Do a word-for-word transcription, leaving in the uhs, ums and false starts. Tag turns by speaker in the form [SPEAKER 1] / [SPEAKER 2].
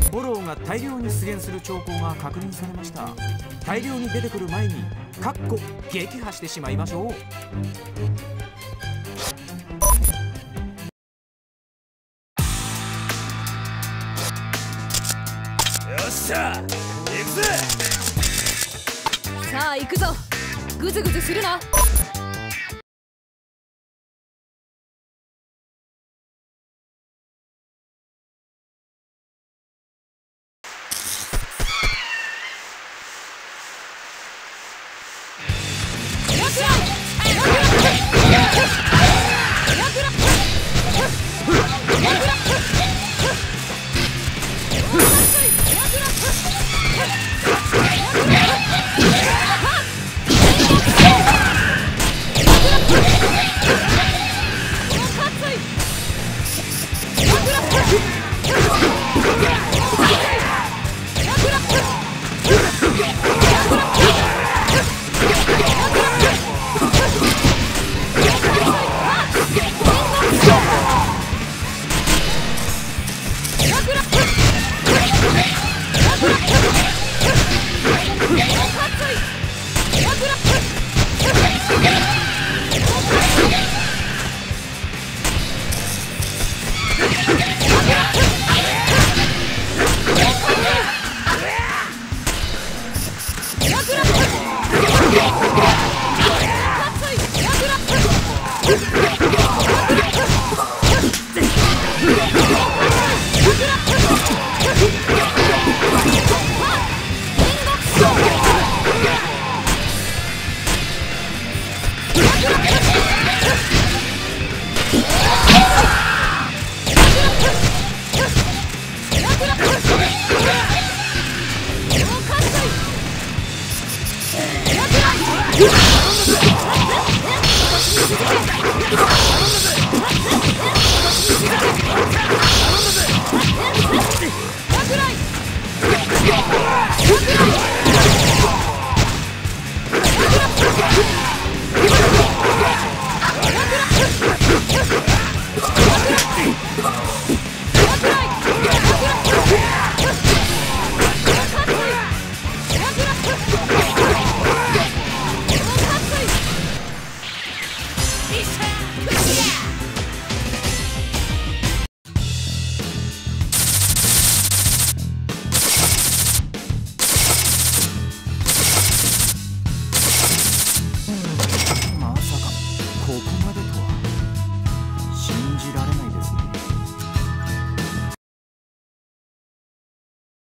[SPEAKER 1] ボローが大量に出現する兆候が確認されました。大量に出てくる前にかっこ撃破してしまいましょう。
[SPEAKER 2] よっしゃ行くぜ。
[SPEAKER 3] さあ行くぞ。グズグズするな。